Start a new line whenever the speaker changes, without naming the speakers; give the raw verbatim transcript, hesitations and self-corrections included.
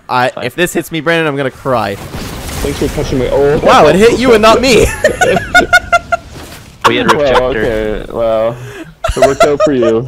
I if this hits me, Brandon, I'm gonna cry.
Thanks for touching me. Oh.
Wow, it hit you and not me.
We had Rift
Well,
Chapter.
okay. Well, it worked out for you.